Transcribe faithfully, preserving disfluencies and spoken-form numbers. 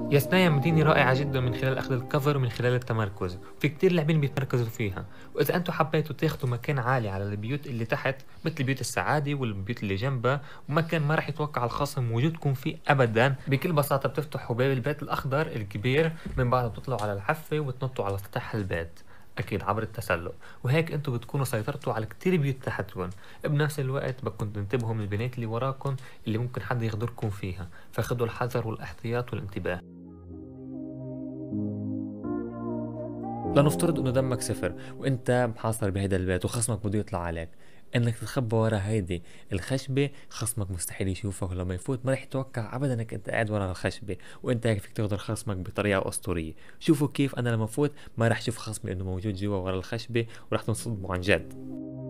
ياسنايا مدينة رائعة جدا من خلال أخذ الكفر ومن خلال التمركز، في كتير لاعبين بيتمركزوا فيها. وإذا أنتم حبيتوا تاخدوا مكان عالي على البيوت اللي تحت مثل بيوت السعادة والبيوت اللي جنبها، ومكان ما راح يتوقع الخصم وجودكم فيه أبدا، بكل بساطة بتفتحوا باب البيت الأخضر الكبير، من بعد بتطلعوا على الحافة وتنطوا على سطح البيت، أكيد عبر التسلق. وهيك أنتوا بتكونوا سيطرتوا على كتير بيوت تحتكم. بنفس الوقت بدكم تنتبهوا من البنايات اللي وراكم اللي ممكن حد يغدركم فيها، فخذوا الحذر والاحتياط والانتباه. لنفترض انه دمك صفر وانت محاصر بهيدا البيت وخصمك بده يطلع عليك، انك تتخبى ورا هيدي الخشبة، خصمك مستحيل يشوفك، ولما يفوت ما رح يتوقع ابدا انك انت قاعد ورا الخشبة، وانت هيك فيك تغدر خصمك بطريقة اسطورية. شوفوا كيف انا لما فوت ما رح اشوف خصمي انه موجود جوا ورا الخشبة، ورح تنصدموا عن جد.